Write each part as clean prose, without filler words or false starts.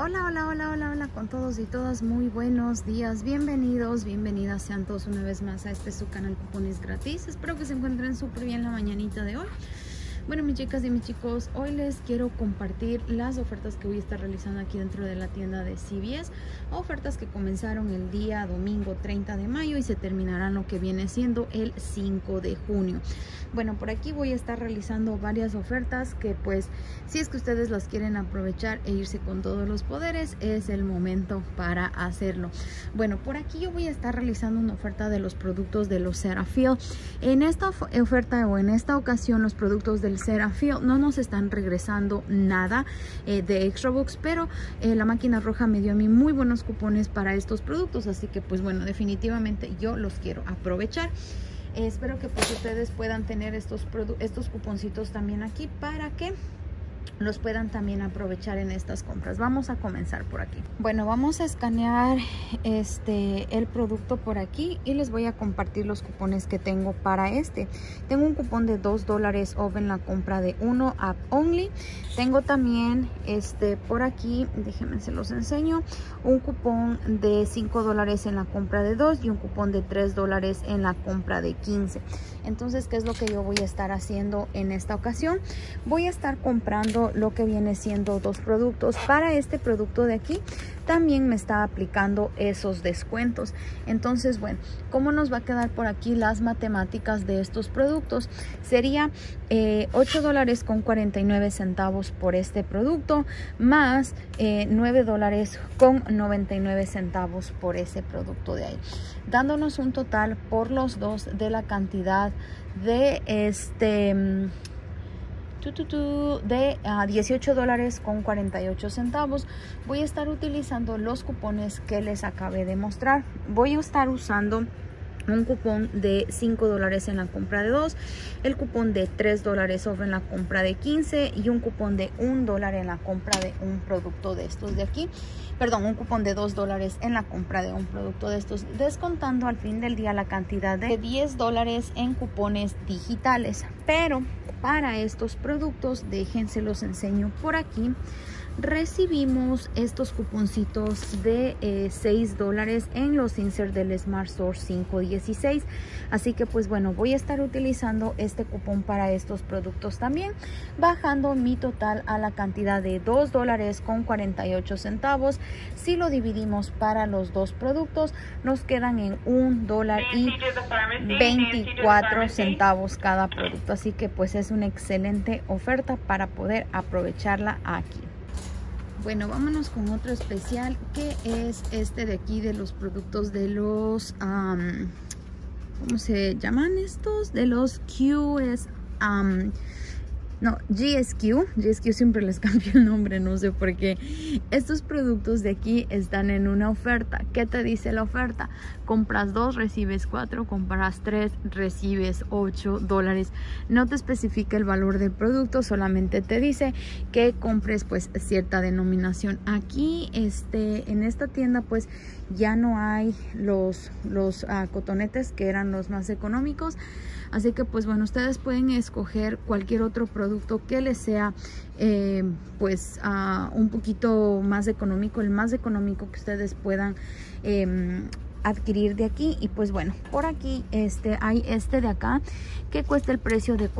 Hola, hola, hola, hola, hola con todos y todas, muy buenos días, bienvenidos, bienvenidas sean todos una vez más a este su canal Cupones Gratis. Espero que se encuentren súper bien la mañanita de hoy. Bueno, mis chicas y mis chicos, hoy les quiero compartir las ofertas que voy a estar realizando aquí dentro de la tienda de CVS. Ofertas que comenzaron el día domingo 30 de mayo y se terminarán lo que viene siendo el 5 de junio. Bueno, por aquí voy a estar realizando varias ofertas que pues si es que ustedes las quieren aprovechar e irse con todos los poderes, es el momento para hacerlo. Bueno, por aquí yo voy a estar realizando una oferta de los productos de los Cetaphil. En esta oferta o en esta ocasión los productos del Cetaphil no nos están regresando nada de extra bucks, pero la máquina roja me dio a mí muy buenos cupones para estos productos, así que pues bueno, definitivamente yo los quiero aprovechar. Espero que pues ustedes puedan tener estos cuponcitos también aquí para que los puedan también aprovechar en estas compras. Vamos a comenzar por aquí. Bueno, vamos a escanear el producto por aquí y les voy a compartir los cupones que tengo para Tengo un cupón de $2 off en la compra de 1 app only. Tengo también por aquí, déjenme se los enseño, un cupón de $5 en la compra de 2 y un cupón de $3 en la compra de 15. Entonces, ¿qué es lo que yo voy a estar haciendo en esta ocasión? Voy a estar comprando lo que viene siendo dos productos. Para este producto de aquí también me está aplicando esos descuentos. Entonces, bueno, ¿cómo nos va a quedar por aquí las matemáticas de estos productos? Sería $8.49 por este producto más $9.99 por ese producto de ahí, dándonos un total por los dos de la cantidad de $18.48. Voy a estar utilizando los cupones que les acabé de mostrar. Voy a estar usando un cupón de $5 en la compra de 2, el cupón de $3 off en la compra de 15 y un cupón de $1 en la compra de un producto de estos de aquí. Perdón, un cupón de $2 en la compra de un producto de estos, descontando al fin del día la cantidad de $10 en cupones digitales. Pero para estos productos, déjense los enseño por aquí. Recibimos estos cuponcitos de $6 en los insert del Smart Store 516. Así que pues bueno, voy a estar utilizando este cupón para estos productos también, bajando mi total a la cantidad de $2.48. Si lo dividimos para los dos productos, nos quedan en $1.24 cada producto. Así que pues es una excelente oferta para poder aprovecharla aquí. Bueno, vámonos con otro especial que es este de aquí de los productos de los ¿cómo se llaman estos? De los GSQ siempre les cambio el nombre, no sé por qué. Estos productos de aquí están en una oferta. ¿Qué te dice la oferta? Compras 2, recibes 4, compras 3, recibes $8. No te especifica el valor del producto, solamente te dice que compres pues cierta denominación. Aquí en esta tienda pues ya no hay los cotonetes que eran los más económicos. Así que pues bueno, ustedes pueden escoger cualquier otro producto que les sea un poquito más económico, el más económico que ustedes puedan adquirir de aquí. Y pues bueno, por aquí hay de acá que cuesta el precio de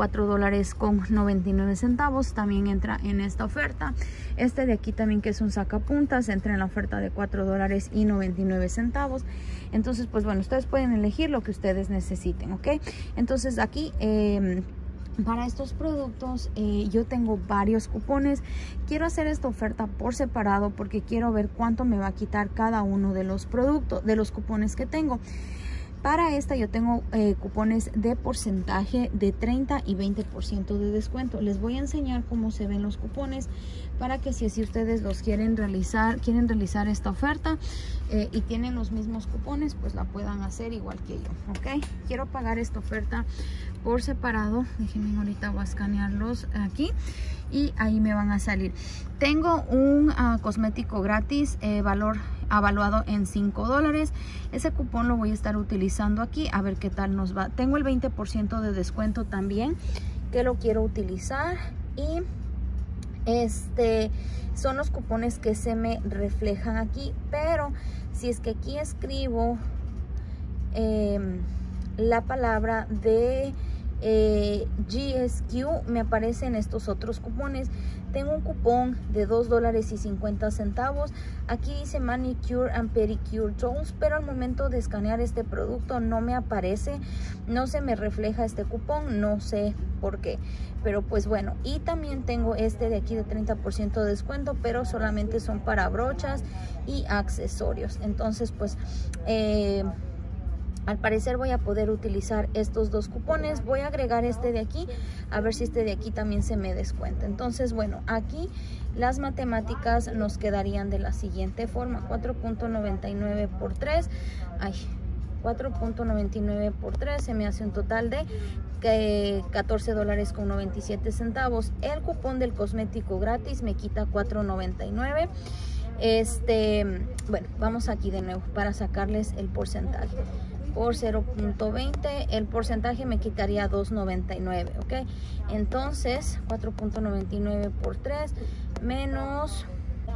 $4.99, también entra en esta oferta. De aquí también, que es un sacapuntas, entra en la oferta de $4.99. entonces pues bueno, ustedes pueden elegir lo que ustedes necesiten, ok. Entonces aquí para estos productos yo tengo varios cupones. Quiero hacer esta oferta por separado porque quiero ver cuánto me va a quitar cada uno de los productos, de los cupones que tengo. Para esta yo tengo cupones de porcentaje de 30 y 20% de descuento. Les voy a enseñar cómo se ven los cupones para que si ustedes los quieren realizar esta oferta y tienen los mismos cupones, pues la puedan hacer igual que yo, ¿ok? Quiero pagar esta oferta por separado. Déjenme, ahorita voy a escanearlos aquí y ahí me van a salir. Tengo un cosmético gratis, valor evaluado en $5. Ese cupón lo voy a estar utilizando aquí, a ver qué tal nos va. Tengo el 20% de descuento también, que lo quiero utilizar, y Son los cupones que se me reflejan aquí, pero si es que aquí escribo la palabra de GSQ, me aparecen estos otros cupones. Tengo un cupón de $2.50. Aquí dice Manicure and Pedicure Tools, pero al momento de escanear este producto no me aparece, no se me refleja este cupón, no sé por qué. Pero pues bueno, y también tengo este de aquí de 30% de descuento, pero solamente son para brochas y accesorios. Entonces pues al parecer voy a poder utilizar estos dos cupones. Voy a agregar este de aquí, a ver si este de aquí también se me descuenta. Entonces, bueno, aquí las matemáticas nos quedarían de la siguiente forma. 4.99 por 3. Ay, 4.99 por 3 se me hace un total de $14.97. El cupón del cosmético gratis me quita $4.99. Bueno, vamos aquí de nuevo para sacarles el porcentaje. Por 0.20 el porcentaje me quitaría $2.99, ok. Entonces 4.99 por 3 menos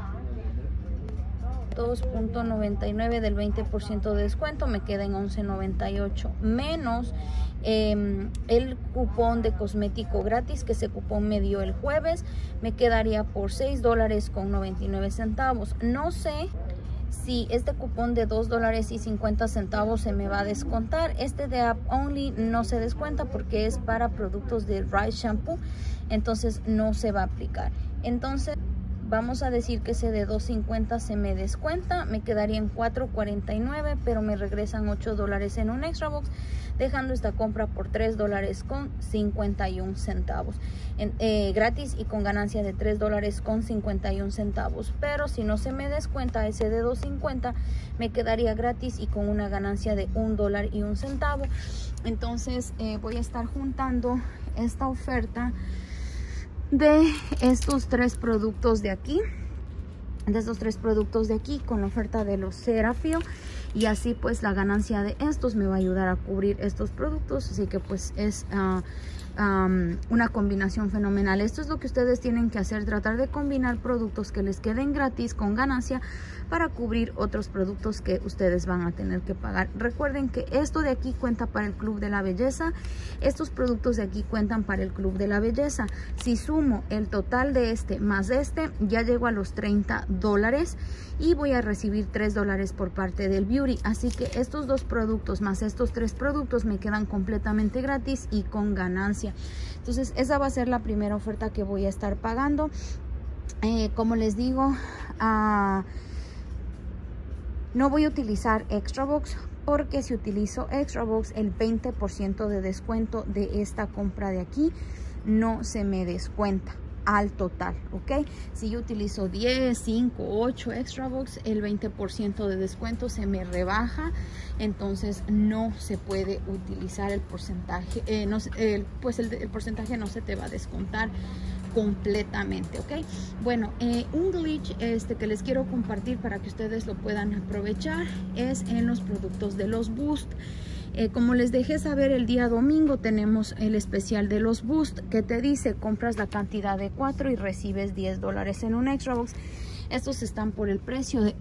2.99 del 20% de descuento me queda en 11.98 menos el cupón de cosmético gratis, que ese cupón me dio el jueves, me quedaría por $6.99. No sé si este cupón de $2.50 se me va a descontar. Este de App Only no se descuenta porque es para productos de Rice Shampoo, entonces no se va a aplicar. Entonces vamos a decir que ese de $2.50 se me descuenta, me quedaría en $4.49, pero me regresan $8 en un extra box, dejando esta compra por $3.51 gratis y con ganancia de $3.51. Pero si no se me descuenta ese de $2.50, me quedaría gratis y con una ganancia de $1.01. Entonces voy a estar juntando esta oferta de estos tres productos de aquí, con la oferta de los Cetaphil, y así pues la ganancia de estos me va a ayudar a cubrir estos productos. Así que pues es una combinación fenomenal. Esto es lo que ustedes tienen que hacer, tratar de combinar productos que les queden gratis con ganancia para cubrir otros productos que ustedes van a tener que pagar. Recuerden que esto de aquí cuenta para el Club de la Belleza, estos productos de aquí cuentan para el Club de la Belleza. Si sumo el total de este más este, ya llego a los $30 y voy a recibir $3 por parte del Beauty. Así que estos dos productos más estos tres productos me quedan completamente gratis y con ganancia. Entonces esa va a ser la primera oferta que voy a estar pagando. Como les digo, no voy a utilizar Extra Box, porque si utilizo Extra Box, el 20% de descuento de esta compra de aquí no se me descuenta al total, ok. Si yo utilizo 10, 5, 8 Extra Box, el 20% de descuento se me rebaja, entonces no se puede utilizar el porcentaje, pues el porcentaje no se te va a descontar completamente, ok. Bueno, un glitch que les quiero compartir para que ustedes lo puedan aprovechar es en los productos de los Boost. Como les dejé saber el día domingo, tenemos el especial de los Boost que te dice compras la cantidad de 4 y recibes $10 en un Extra Box. Estos están por el precio de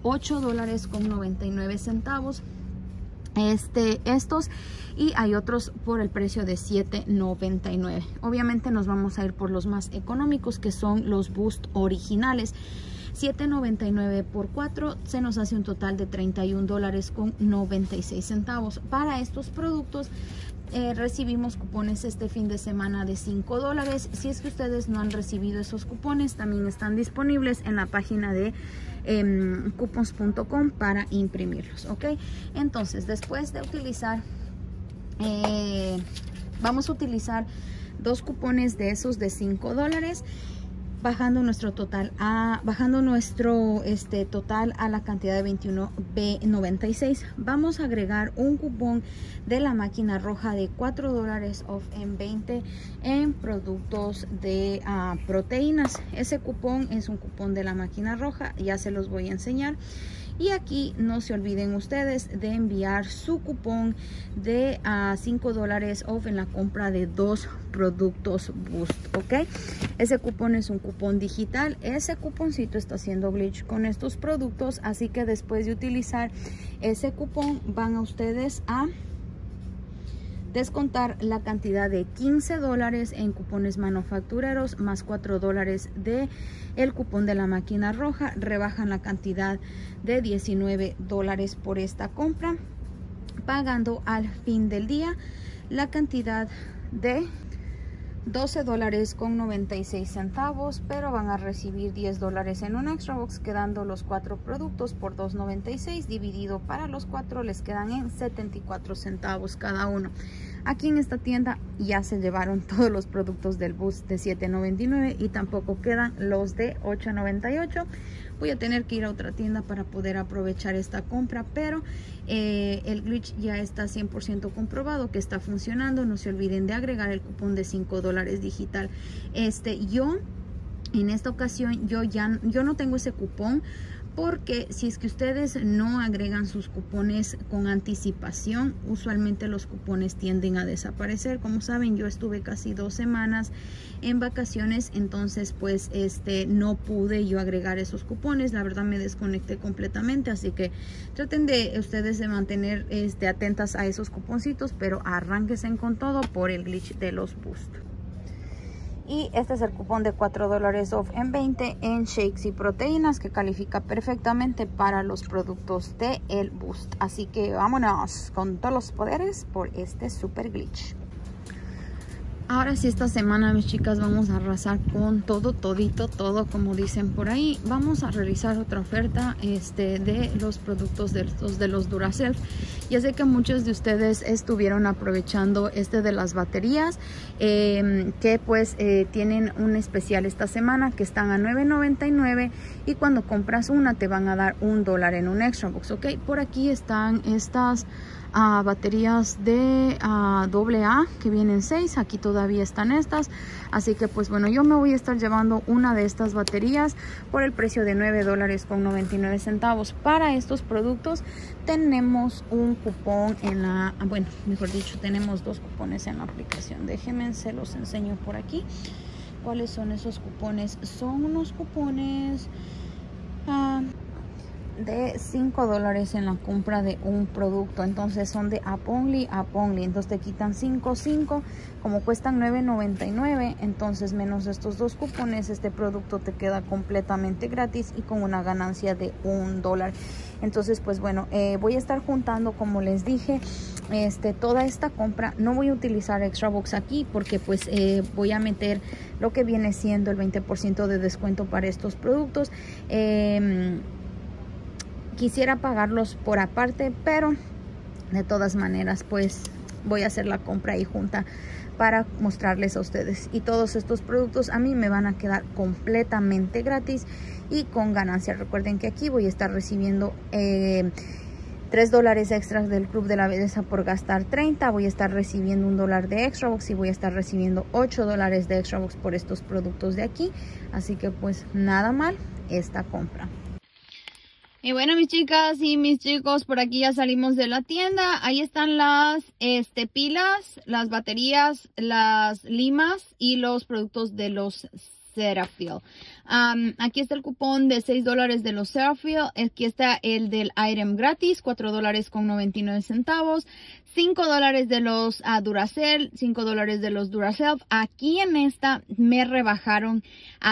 $8.99. Estos, y hay otros por el precio de $7.99. Obviamente nos vamos a ir por los más económicos, que son los Boost originales. $7.99 por 4 se nos hace un total de $31.96. Para estos productos recibimos cupones este fin de semana de $5. Si es que ustedes no han recibido esos cupones, también están disponibles en la página de coupons.com para imprimirlos, ok. Entonces después de utilizar vamos a utilizar dos cupones de esos de $5, bajando nuestro total a total a la cantidad de $21.96. Vamos a agregar un cupón de la máquina roja de $4 off en 20 en productos de proteínas. Ese cupón es un cupón de la máquina roja, ya se los voy a enseñar. Y aquí no se olviden ustedes de enviar su cupón de $5 off en la compra de 2 productos Boost, ¿ok? Ese cupón es un cupón digital. Ese cuponcito está haciendo glitch con estos productos, así que después de utilizar ese cupón van a ustedes a descontar la cantidad de $15 en cupones manufactureros más $4 de el cupón de la máquina roja. Rebajan la cantidad de $19 por esta compra, pagando al fin del día la cantidad de $12.96, pero van a recibir $10 en un extra box, quedando los 4 productos por $2.96 dividido para los 4 les quedan en 74 centavos cada uno. Aquí en esta tienda ya se llevaron todos los productos del Boost de $7.99 y tampoco quedan los de $8.98. Voy a tener que ir a otra tienda para poder aprovechar esta compra, pero el glitch ya está 100% comprobado que está funcionando. No se olviden de agregar el cupón de $5 digital. Yo en esta ocasión yo no tengo ese cupón, porque si es que ustedes no agregan sus cupones con anticipación, usualmente los cupones tienden a desaparecer. Como saben, yo estuve casi 2 semanas en vacaciones, entonces pues no pude yo agregar esos cupones. La verdad me desconecté completamente, así que traten de ustedes de mantener atentas a esos cuponcitos, pero arránquense con todo por el glitch de los Boost. Y este es el cupón de $4 off en 20 en shakes y proteínas, que califica perfectamente para los productos de el Boost. Así que vámonos con todos los poderes por este super glitch. Ahora sí, esta semana, mis chicas, vamos a arrasar con todo, todito, todo, como dicen por ahí. Vamos a realizar otra oferta de los productos de los Duracell. Ya sé que muchos de ustedes estuvieron aprovechando de las baterías, que pues tienen un especial esta semana, que están a $9.99, y cuando compras una te van a dar $1 en un extra box, ¿ok? Por aquí están estas baterías de AA, que vienen 6. Aquí todavía están estas, así que pues bueno, yo me voy a estar llevando una de estas baterías por el precio de $9.99. Para estos productos tenemos un cupón en la, bueno, mejor dicho, tenemos 2 cupones en la aplicación. Déjenme, se los enseño por aquí. ¿Cuáles son esos cupones? Son unos cupones de $5 en la compra de un producto. Entonces son de App Only. Entonces te quitan 5, como cuestan $9.99, entonces menos estos 2 cupones, este producto te queda completamente gratis y con una ganancia de $1. Entonces pues bueno, voy a estar juntando, como les dije, toda esta compra. No voy a utilizar extra box aquí, porque pues voy a meter lo que viene siendo el 20% de descuento para estos productos. Quisiera pagarlos por aparte, pero de todas maneras pues voy a hacer la compra ahí junta para mostrarles a ustedes. Y todos estos productos a mí me van a quedar completamente gratis y con ganancia. Recuerden que aquí voy a estar recibiendo $3 extras del Club de la Belleza por gastar 30. Voy a estar recibiendo $1 de extra box y voy a estar recibiendo $8 de extra box por estos productos de aquí. Así que pues nada mal esta compra. Y bueno, mis chicas y mis chicos, por aquí ya salimos de la tienda. Ahí están las pilas, las baterías, las limas y los productos de los Cetaphil. Aquí está el cupón de $6 de los Cetaphil. Aquí está el del item gratis, $4.99. $5 de los Duracell, $5 de los Duracell. Aquí en esta me rebajaron a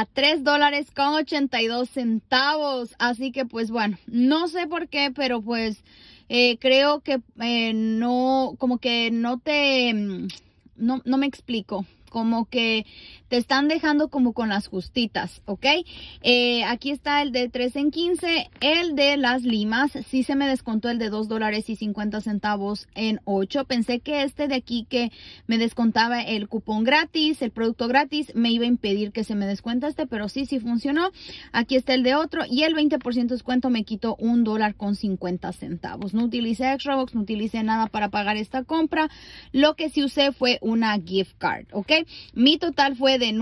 $3.82. Así que pues bueno, no sé por qué, pero pues creo que no, como que no me explico. Como que te están dejando como con las justitas, ¿ok? Aquí está el de 3 en 15. El de las limas, sí se me descontó el de $2.50 en 8. Pensé que de aquí que me descontaba el cupón gratis, el producto gratis, me iba a impedir que se me descuenta pero sí funcionó. Aquí está el de otro y el 20% de descuento me quitó $1.50. No utilicé extra box, no utilicé nada para pagar esta compra. Lo que sí usé fue una gift card, ¿ok? Mi total fue de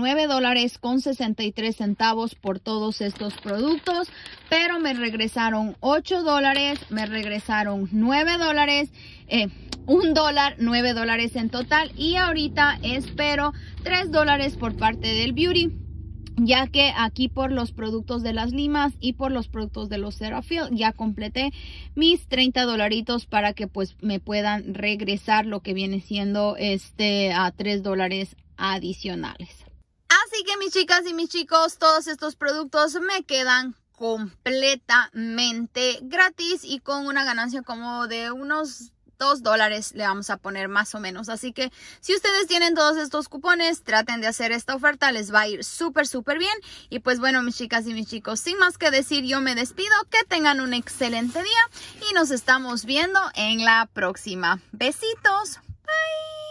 $9.63 por todos estos productos, pero me regresaron $8, me regresaron $9, $1, $9 en total, y ahorita espero $3 por parte del beauty, ya que aquí por los productos de las limas y por los productos de los Cetaphil ya completé mis $30 para que pues me puedan regresar lo que viene siendo a $3 adicionales. Así que mis chicas y mis chicos, todos estos productos me quedan completamente gratis y con una ganancia como de unos $2 le vamos a poner más o menos. Así que si ustedes tienen todos estos cupones, traten de hacer esta oferta, les va a ir súper bien. Y pues bueno, mis chicas y mis chicos, sin más que decir, yo me despido. Que tengan un excelente día y nos estamos viendo en la próxima. Besitos, bye.